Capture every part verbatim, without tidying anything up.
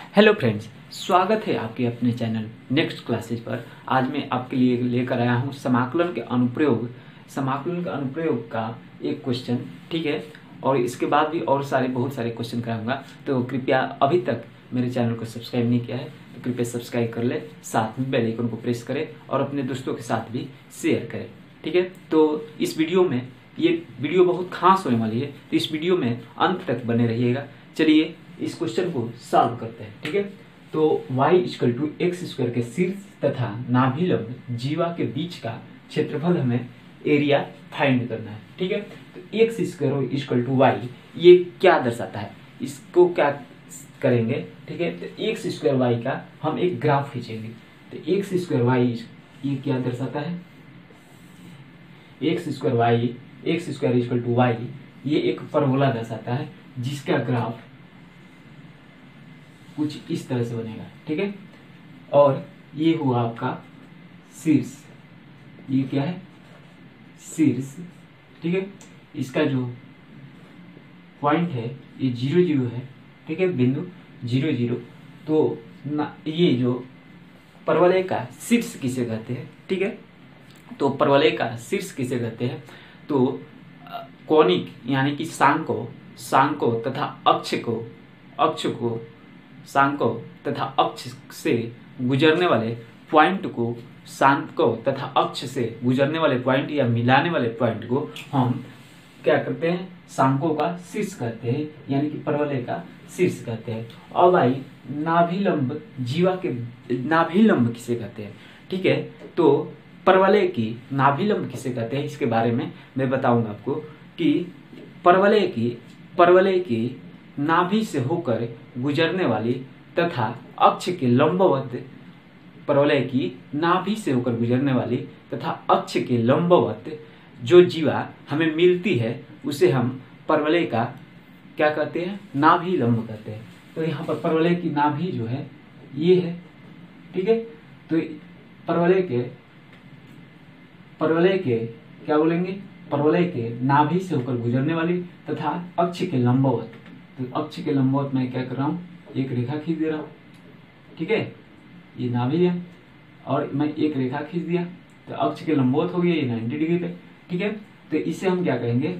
Hello friends, स्वागत है आपके अपने चैनल नेक्स्ट क्लासेज पर। आज मैं आपके लिए लेकर आया हूं समाकलन के अनुप्रयोग समाकलन के अनुप्रयोग का एक क्वेश्चन, ठीक है। और इसके बाद भी और सारे बहुत सारे क्वेश्चन कराऊंगा, तो कृपया अभी तक मेरे चैनल को सब्सक्राइब नहीं किया है तो कृपया सब्सक्राइब कर ले, साथ में बेल आइकन को प्रेस करें और अपने दोस्तों के साथ भी शेयर करें, ठीक है। तो इस वीडियो में ये वीडियो बहुत खास होने वाली है, तो इस वीडियो में अंत तक बने रहिएगा। चलिए इस क्वेश्चन को सॉल्व करते हैं, ठीक है। तो y equal to x square के शीर्ष तथा नाभिलंब जीवा के बीच का क्षेत्रफल हमें एरिया फाइंड करना है, ठीक है। तो x square equal to y ये क्या दर्शाता है, इसको क्या करेंगे, ठीक है। तो एक्स स्क्वायर वाई का हम एक ग्राफ खींचेंगे। तो एक्स स्क्वायर वाई ये क्या दर्शाता है, x square y x square equal to y ये एक परवोला दर्शाता है जिसका ग्राफ कुछ इस तरह से बनेगा, ठीक है। और ये हुआ आपका शीर्ष, ये क्या है शीर्ष, ठीक है। इसका जो पॉइंट है ये जीरो जीरो है, ठीक है, बिंदु जीरो जीरो। तो ना ये जो परवलय का शीर्ष किसे कहते हैं, ठीक है। तो परवलय का शीर्ष किसे कहते हैं, तो कोनिक यानी कि सांको सांको तथा अक्ष को अक्ष को सांको तथा अक्ष से गुजरने वाले पॉइंट को सांको तथा अक्ष से गुजरने वाले पॉइंट या मिलाने वाले पॉइंट को हम क्या करते हैं, सांको का शीर्ष कहते हैं, यानी कि परवलय का शीर्ष कहते हैं। अब आई नाभिलंब जीवा के नाभिलंब किसे कहते हैं, ठीक है। तो परवलय की नाभिलंब किसे कहते हैं इसके बारे में मैं बताऊंगा आपको कि परवलय की परवलय की नाभि से होकर गुजरने वाली तथा अक्ष के लंबवत परवलय की नाभि से होकर गुजरने वाली तथा अक्ष के लंबवत जो जीवा हमें मिलती है उसे हम परवलय का क्या कहते हैं, नाभि लंब कहते हैं। तो यहाँ पर परवलय की नाभि जो है ये है, ठीक है। तो परवलय के परवलय के क्या बोलेंगे, परवलय के नाभि से होकर गुजरने वाली तथा अक्ष के लंबवत। तो अक्ष के लंबवत मैं क्या कर रहा हूँ, एक रेखा खींच दे रहा हूँ, ठीक है। ये नाभि है और मैं एक रेखा खींच दिया तो अक्ष के लंबवत हो गया ये नब्बे डिग्री पे, ठीक है। तो इसे हम क्या कहेंगे,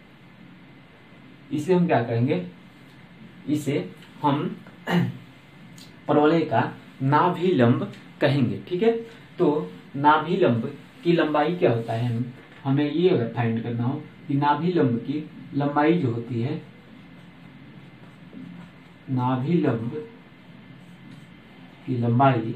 इसे हम क्या कहेंगे, इसे हम परवलय का नाभिलंब कहेंगे, ठीक है। तो नाभिलंब की लंबाई क्या होता है, हमें ये अगर फाइंड करना हो कि नाभिलंब की लंबाई जो होती है, नाभिलंब की लंबाई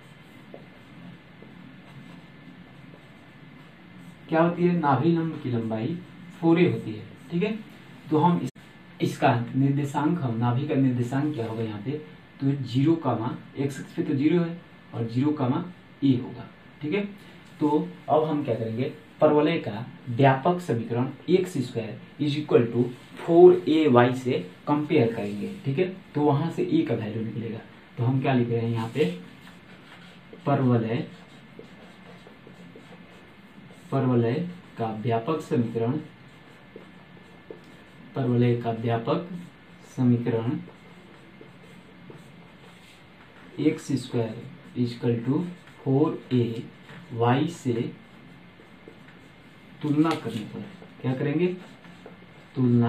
क्या होती है, नाभिलंब की लंबाई फोर ए होती है, ठीक है। तो हम इस, इसका निर्देशांक हम नाभि का निर्देशांक क्या होगा यहाँ पे, तो जीरो कामा एक्स एक्स पे तो जीरो है और जीरो कामा ए होगा, ठीक है। तो अब हम क्या करेंगे, परवलय का व्यापक समीकरण x square is equal to four a y से कंपेयर करेंगे, ठीक है। तो वहां से ए का वैल्यू निकलेगा। तो हम क्या लिख रहे हैं यहाँ पे, परवलय परवलय का व्यापक समीकरण परवलय का व्यापक समीकरण x square is equal to four a y से तुलना करने पर क्या करेंगे, तुलना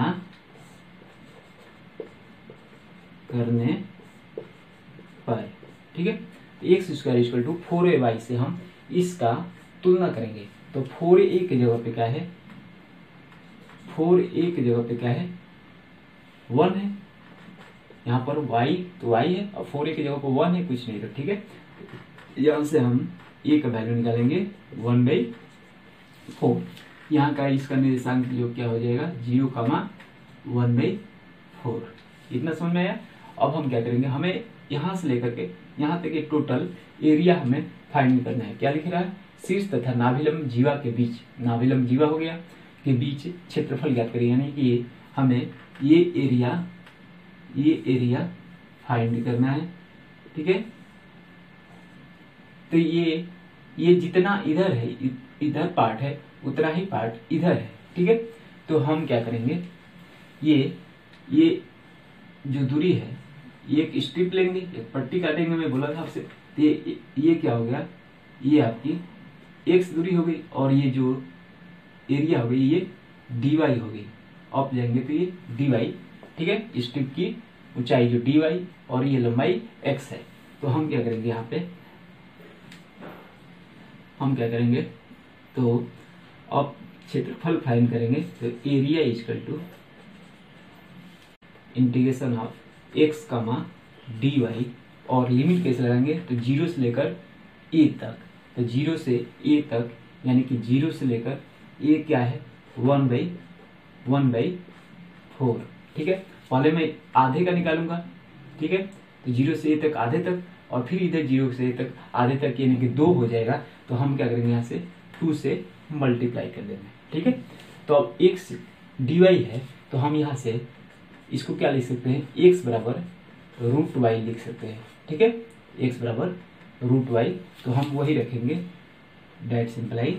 करने पर, ठीक है। X square equal to four a y से हम इसका तुलना करेंगे। तो फोर ए की जगह पे क्या है, फोर ए की जगह पे क्या है, वन है। यहाँ पर y तो y है और फोर ए की जगह पर वन है, कुछ नहीं, तो ठीक है। यहाँ से हम ए का वैल्यू निकालेंगे वन बाई फोर। यहाँ का इसका निर्देशांक जो क्या हो जाएगा, zero comma one by four. इतना समझ में आया। अब हम क्या करेंगे, हमें यहाँ से लेकर के यहाँ तक एक टोटल एरिया हमें फाइंड करना है। क्या लिख रहा है, शीर्ष तथा नाभिलंब जीवा के बीच, नाभिलंब जीवा हो गया के बीच क्षेत्रफल ज्ञात करिए, यानी कि हमें ये एरिया ये एरिया फाइंड करना है, ठीक है। तो ये ये जितना इधर है इधर पार्ट है उतना ही पार्ट इधर है, ठीक है। तो हम क्या करेंगे, ये ये जो दूरी है एक स्ट्रिप लेंगे, एक पट्टी काटेंगे, मैं बोला था आपसे। तो ये ये क्या हो गया, ये आपकी एक्स दूरी हो गई, और ये जो एरिया हो गई ये डी वाई हो गई। आप जाएंगे तो ये डी वाई, ठीक है। स्ट्रिप की ऊंचाई जो डी वाई और ये लंबाई एक्स है। तो हम क्या करेंगे यहाँ पे, हम क्या करेंगे, तो अब क्षेत्रफल फाइंड करेंगे। तो area equal to integration of x comma d y, और लिमिट कैसे लगाएंगे, तो जीरो से लेकर ए तक। तो जीरो से ए तक यानी कि जीरो से लेकर ए क्या है, one by one by four, ठीक है। पहले मैं आधे का निकालूंगा, ठीक है। तो जीरो से ए तक आधे तक, और फिर इधर जीरो से ए तक आधे तक यानी कि दो हो जाएगा। तो हम क्या करेंगे, यहाँ से टू से मल्टीप्लाई कर देंगे, ठीक है। तो अब एक्स डी वाई है, तो हम यहाँ से इसको क्या लिख सकते हैं, एक्स बराबर रूट वाई लिख सकते हैं, ठीक है। एक्स बराबर रूट वाई, तो हम वही रखेंगे, that simply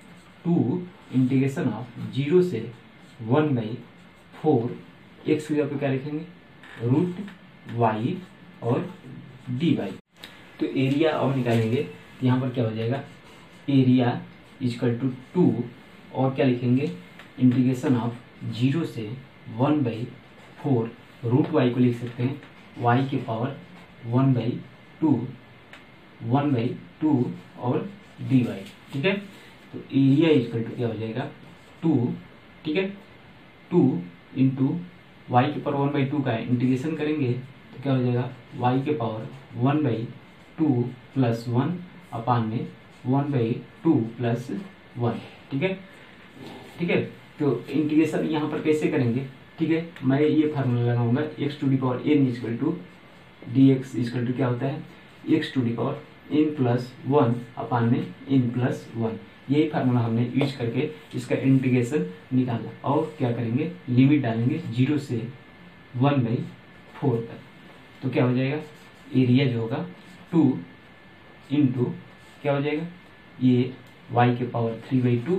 to integration of zero से वन बाई फोर, एक्स की जगह पे क्या लिखेंगे, रूट वाई और डी वाई। तो एरिया और निकालेंगे, तो यहाँ पर क्या हो जाएगा, एरिया इक्वल टू टू, और क्या लिखेंगे, इंटीग्रेशन ऑफ जीरो से one by four, root y को लिख सकते हैं वाई के power one by two, one by two और डी वाई, ठीक है। तो एरिया इक्वल टू क्या हो जाएगा, टू, ठीक है। टू इंटू वाई के पावर वन बाई टू का इंटीग्रेशन करेंगे तो क्या हो जाएगा, वाई के power one by two plus one upon में one by two plus one, ठीक है, ठीक है। तो इंटीग्रेशन यहाँ पर कैसे करेंगे, ठीक है। मैं ये फार्मूला लगाऊंगा, x to the power n equal to d x equal to क्या होता है, x to the power n plus one upon में एन प्लस वन। यही फार्मूला हमने यूज करके इसका इंटीग्रेशन निकाला। और क्या करेंगे, लिमिट डालेंगे जीरो से वन बाई फोर तक। तो क्या हो जाएगा, एरिया जो होगा टू इंटू क्या हो जाएगा, ये वाई के power three by two,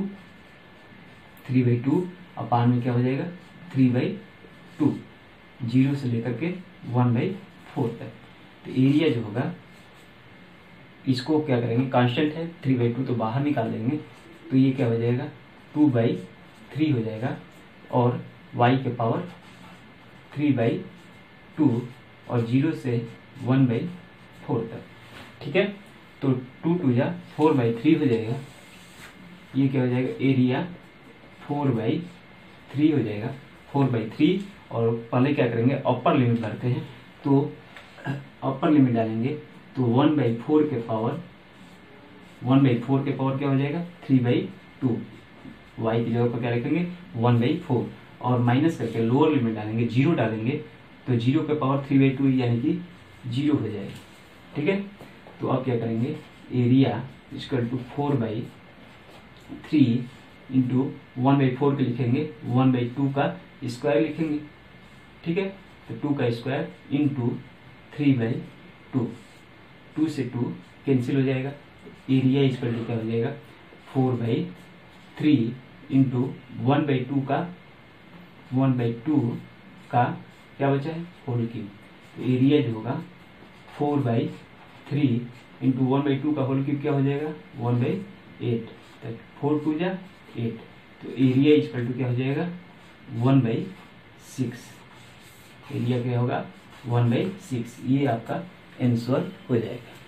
three by two upon में क्या हो जाएगा, थ्री बाई टू, जीरो से लेकर के वन बाई फोर तक। तो एरिया जो होगा, इसको क्या करेंगे, कांस्टेंट है थ्री बाई टू, तो बाहर निकाल देंगे। तो ये क्या हो जाएगा, टू बाई थ्री हो जाएगा, और वाई के पावर थ्री बाई टू और जीरो से वन बाई फोर तक, ठीक है। तो टू टू या फोर बाई थ्री हो जाएगा। ये क्या हो जाएगा, एरिया फोर बाई थ्री हो जाएगा, फोर बाई थ्री। और पहले क्या करेंगे, अपर लिमिट भरते हैं। तो अपर लिमिट डालेंगे तो वन बाई फोर के पावर वन बाई फोर के पावर क्या हो जाएगा, थ्री बाई टू। वाई की जगह पर क्या रखेंगे, वन बाई फोर, और माइनस करके लोअर लिमिट डालेंगे, जीरो डालेंगे तो जीरो के पावर थ्री बाई टू यानी कि जीरो हो जाएगा, ठीक है। तो अब क्या करेंगे, area equal to four by three into one by four के लिखेंगे, वन बाई टू का स्क्वायर लिखेंगे, ठीक है। तो टू का square into three by two, two से टू कैंसिल हो जाएगा। एरिया इक्वल टू क्या हो जाएगा, four by three into one by two का वन बाई टू का क्या बचा है, होल क्यूब। तो एरिया जो होगा four by three into one by two का होल क्यूब क्या हो जाएगा, वन बाई एट, तक फोर टू जा एट। तो एरिया इक्वल टू क्या हो जाएगा, वन बाई सिक्स। एरिया क्या होगा, वन बाई सिक्स। ये आपका आंसर हो जाएगा।